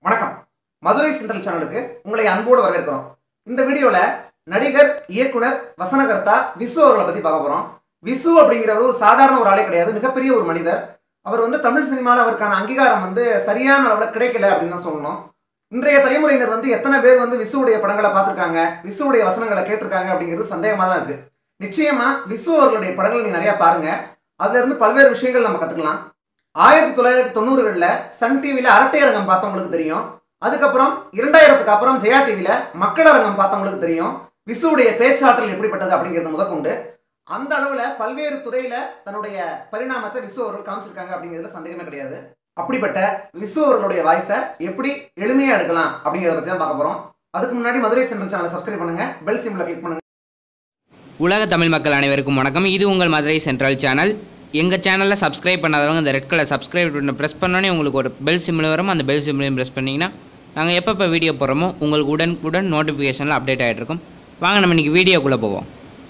வணக்கம். மதுரை சென்ட்ரல் சேனலுக்கு உங்களை அன்போடு வரவேற்கிறோம். இந்த வீடியோல நடிகர், இயக்குனர், வசனகர்த்தா விசு அவர்களை பத்தி பார்க்க போறோம். விசு அப்படிங்கிறவர் சாதாரண ஒரு ஆளே கிடையாது, மிகப்பெரிய ஒரு மனிதர். அவர் தமிழ் சினிமாவில் அவருக்கான அங்கீகாரம் சரியான அளவில் கிடைக்கல அப்படின்னு தான் சொல்லணும். இன்றைய தலைமுறையினர் எத்தனை பேர் விசுவுடைய படங்களை பார்த்துருக்காங்க, விசுவுடைய வசனங்களை கேட்டிருக்காங்க அப்படிங்கிறது சந்தேகமாக தான் இருக்கு. நிச்சயமா விசு அவர்களுடைய படங்கள் நீங்க நிறைய பாருங்க, அதுல இருந்து பல்வேறு விஷயங்கள் நம்ம கத்துக்கலாம். 1990களில் சன் டிவியில் அரட்டையரங்கம் பார்த்தவங்களுக்கு தெரியும். அதுக்கப்புறம் 2000க்கு அப்புறம் ஜெயா டிவியில் மக்களரங்கம் பார்த்தவங்களுக்கு தெரியும் விசுவுடைய பேச்சாற்றல் எப்படிப்பட்டது அப்படிங்கிறது முதற்கொண்டு. அந்த அளவில் பல்வேறு துறையில் தன்னுடைய பரிணாமத்தை விசு அவர்கள் காமிச்சிருக்காங்க அப்படிங்கிறதுல சந்தேகமே கிடையாது. அப்படிப்பட்ட விசு அவர்களுடைய வாய்ஸை எப்படி எளிமையாக எடுக்கலாம் அப்படிங்கிறத பற்றி தான் பார்க்க போகிறோம். அதுக்கு முன்னாடி மதுரை சென்ட்ரல் சேனலை சப்ஸ்கிரைப் பண்ணுங்க, பெல் சிம்பிளை கிளிக் பண்ணுங்க. உலக தமிழ் மக்கள் அனைவருக்கும் வணக்கம். இது உங்கள் மதுரை சென்ட்ரல் சேனல். எங்கள் சேனலில் சப்ஸ்கிரைப் பண்ணாதவங்க இந்த ரெட் கலர் சப்ஸ்கிரைப் பட்டனை ப்ரெஸ் பண்ணோன்னே உங்களுக்கு ஒரு பெல் சிம்பிள் வரும். அந்த பெல் சிம்பிளையும் ப்ரெஸ் பண்ணிங்கன்னா நாங்கள் எப்போ வீடியோ போடுறோமோ உங்களுக்கு உடனுக்குடன் நோட்டிஃபிகேஷனில் அப்டேட் ஆகிட்டு இருக்கும். வாங்க நம்ம இன்றைக்கி வீடியோக்குள்ளே போவோம்.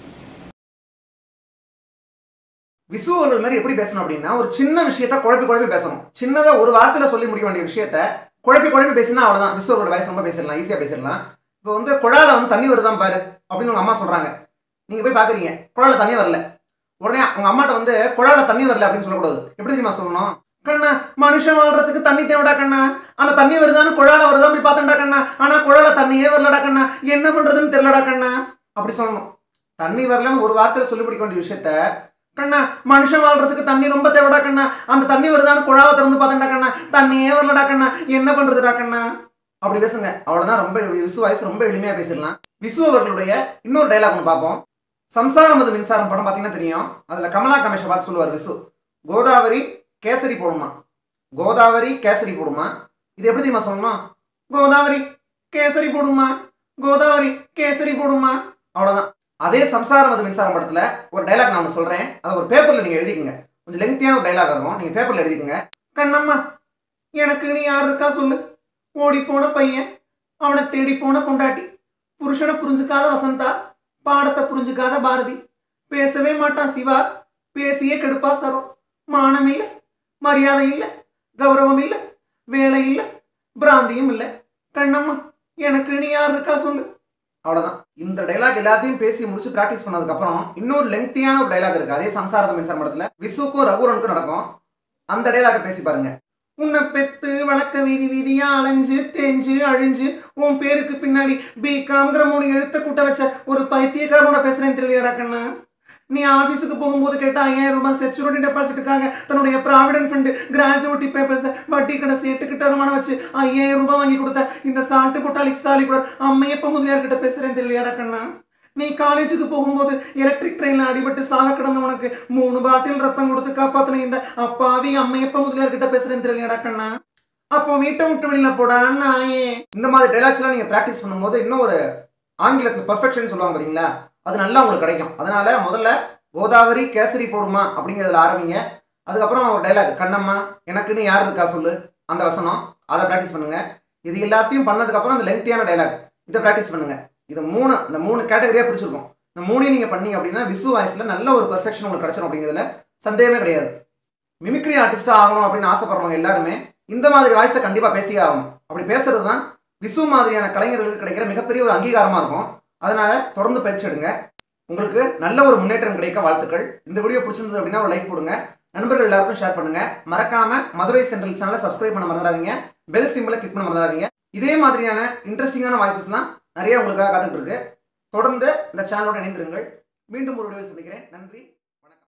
விசு அவர்கள் மாதிரி எப்படி பேசணும் அப்படின்னா, ஒரு சின்ன விஷயத்த குழப்பி பேசணும். சின்னதாக ஒரு வார்த்தையில் சொல்லி முடிக்க வேண்டிய விஷயத்த குழப்பி பேசினா அவ்வளோதான். விசு அவரோட வயசு ரொம்ப பேசிடலாம், ஈஸியாக பேசிடலாம். இப்போ குழால தண்ணி வருதான் பாரு அப்படின்னு உங்கள் அம்மா சொல்கிறாங்க. நீங்கள் போய் பார்க்குறீங்க, குழால தண்ணி வரல. உடனே உங்க அம்மாட்ட குழால தண்ணி வரல அப்படின்னு சொல்லக்கூடாது. எப்படி தெரியுமா சொல்லணும்? கண்ணா, மனுஷன் வாழ்றதுக்கு தண்ணி தேவைடா கண்ணா, அந்த தண்ணி வருதான்னு குழால வருதான் போய் பார்த்தேன்டா கண்ணா, ஆனா குழால தண்ணியே வரலடா கண்ணா, என்ன பண்றதுன்னு தெரியலடா கண்ணா அப்படி சொல்லணும். தண்ணி வரலன்னு ஒரு வார்த்தையில சொல்லி பிடிக்க வேண்டிய விஷயத்த, கண்ணா மனுஷன் வாழ்றதுக்கு தண்ணி ரொம்ப தேவைடா கண்ணா, அந்த தண்ணி வருதான்னு குழாவை திறந்து பார்த்தேன்டா கண்ணா, தண்ணியே வரலடா கண்ணா, என்ன பண்றதுடா கண்ணா அப்படி பேசுங்க. அவ்வளவுதான். ரொம்ப விசு வாய்ஸ் ரொம்ப எளிமையா பேசிடலாம். விசு அவர்களுடைய இன்னொரு டைலாக் ஒன்று பார்ப்போம். சம்சாரமது மின்சாரம் படம் பார்த்தீங்கன்னா தெரியும். அதில் கமலா கமேஷை பார்த்து சொல்லுவார் விசு, கோதாவரி கேசரி போடுமா, கோதாவரி கேசரி போடுமா. இது எப்படி தெரியுமா சொல்லணும்? கோதாவரி கேசரி போடுமா, கோதாவரி கேசரி போடுமா, அவ்வளோதான். அதே சம்சாரமது மின்சாரம் படத்தில் ஒரு டைலாக் நான் ஒன்று சொல்கிறேன், அதை ஒரு பேப்பரில் நீங்கள் எழுதிக்கங்க. கொஞ்சம் லெங்க்தியான ஒரு டைலாக் இருக்கும், நீங்கள் பேப்பரில் எழுதிக்கங்க. கண்ணம்மா, எனக்கு நீ யார் இருக்கா சொல்லு, ஓடி போன பையன், அவனை தேடி போன பொண்டாட்டி, புருஷனை புரிஞ்சுக்காத வசந்தா, பாடத்தை புரிஞ்சுக்காத பாரதி, பேசவே மாட்டான் சிவா, பேசியே கெடுப்பா சரம், மானம் இல்லை, மரியாதை இல்லை, கௌரவம் இல்லை, வேலை இல்லை, பிராந்தியும் இல்லை, கண்ணம்மா எனக்கு நீ யார் இருக்கா சொல்லு. அவ்வளவுதான். இந்த டைலாக் எல்லாத்தையும் பேசி முடிச்சு பிராக்டிஸ் பண்ணதுக்கு அப்புறம் இன்னொரு லெங்க்தியான ஒரு டைலாக் இருக்கு. அதே சம்சாரத மின்சாரம் படத்துல விசுக்கும் ரகுரனுக்கும் நடக்கும். அந்த டைலாக பேசி பாருங்க. உன்னை பெத்து வழக்க வீதி வீதியா அலைஞ்சு தேஞ்சு அழிஞ்சு உன் பேருக்கு பின்னாடி பிகாம்ங்கிற 3 எழுத்த கூட்ட வச்ச ஒரு பைத்தியக்காரனோட பேசுறேன் தெரியலையாடா கண்ணா. நீ ஆஃபீஸுக்கு போகும்போது கேட்ட 5000 ரூபாய் செக்யூரிட்டி டெபாசிட்டுக்காக தன்னுடைய ப்ராவிடன்ட் ஃபண்ட் கிராஜுவிட்டி பேப்பர்ஸ் வட்டி கடை சேட்டுக்கிட்ட அனுமானம் வச்சு 5000 ரூபாய் வாங்கி கொடுத்த இந்த சால்ட்டு பொட்டாலிக் ஸ்டாலி கூட அம்மையப்ப முதலியார் கிட்ட பேசுறேன் தெரியலையாடா கண்ணா. நீ காலேஜுக்கு போகும்போது எலக்ட்ரிக் ட்ரெயின்ல அடிபட்டு சாக கிடந்த உனக்கு 3 பாட்டில் ரத்தம் கொடுத்து காப்பாத்தின இந்த அப்பாவி அம்மையப்ப முதலியார் கிட்ட பேசுறேன் தெரியலையாடா கண்ணா. அப்போ வீட்டை விட்டு வெளியில போடா நாயே. இந்த மாதிரி டைலாக்ஸ் எல்லாம் நீங்க பிராக்டிஸ் பண்ணும்போது இன்னும் ஒரு ஆங்கிலத்தில் பர்ஃபெக்ஷன் சொல்லுவாங்க பாத்தீங்களா, அது நல்லா உங்களுக்கு கிடைக்கும். அதனால முதல்ல கோதாவரி கேசரி போடுமா அப்படிங்கிறதுல ஆரம்பிங்க. அதுக்கப்புறம் ஒரு டைலாக், கண்ணம்மா எனக்குன்னு யார் இருக்கா சொல்லு, அந்த வசனம், அதை பிராக்டிஸ் பண்ணுங்க. இது எல்லாத்தையும் பண்ணதுக்கு அப்புறம் அந்த லெங்க்தியான டைலாக், இதை பிராக்டிஸ் பண்ணுங்க. இந்த 3 கேட்டகரியா பிரிச்சிருக்கும். இந்த 3 நீங்க பண்ணீங்க அப்படின்னா விசு வாய்ஸ்ல நல்ல ஒரு பெர்ஃபெக்ஷன் உங்களுக்கு கிடைச்சிடும் அப்படிங்கிறதுல சந்தேகமே கிடையாது. மிமிக்ரி ஆர்டிஸ்டா ஆகணும் அப்படின்னு ஆசைப்படுறவங்க எல்லாருமே இந்த மாதிரி வாய்ஸை கண்டிப்பா பேசியே ஆகணும். அப்படி பேசுறது தான் விசு மாதிரியான கலைஞர்களுக்கு கிடைக்கிற மிகப்பெரிய ஒரு அங்கீகாரமா இருக்கும். அதனால தொடர்ந்து பயிற்சி எடுங்க. உங்களுக்கு நல்ல ஒரு முன்னேற்றம் கிடைக்க வாழ்த்துக்கள். இந்த வீடியோ பிடிச்சிருந்தது அப்படின்னா ஒரு லைக் போடுங்க, நண்பர்கள் எல்லாருக்கும் ஷேர் பண்ணுங்க. மறக்காம மதுரை சென்ட்ரல் சேனலை சப்ஸ்கிரைப் பண்ண மறந்துடாதீங்க, பெல் சிம்பிளை கிளிக் பண்ண மறந்துடாதீங்க. இதே மாதிரியான இன்ட்ரெஸ்டிங்கான வாய்ஸஸ்லாம் நிறைய உங்களுக்காக காத்துட்டு இருக்கு. தொடர்ந்து இந்த சேனலோட இணைந்திருங்கள். மீண்டும் ஒரு வீடியோவில் சந்திக்கிறேன். நன்றி.